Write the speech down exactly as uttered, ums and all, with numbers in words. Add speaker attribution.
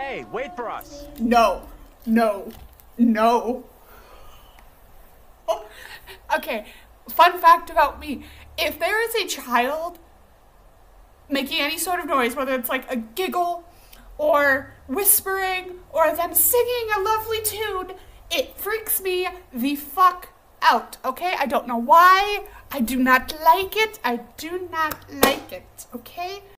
Speaker 1: Hey, wait for us.
Speaker 2: No, no, no. Oh, okay, fun fact about me. If there is a child making any sort of noise, whether it's like a giggle or whispering or them singing a lovely tune, it freaks me the fuck out, okay? I don't know why. I do not like it. I do not like it, okay?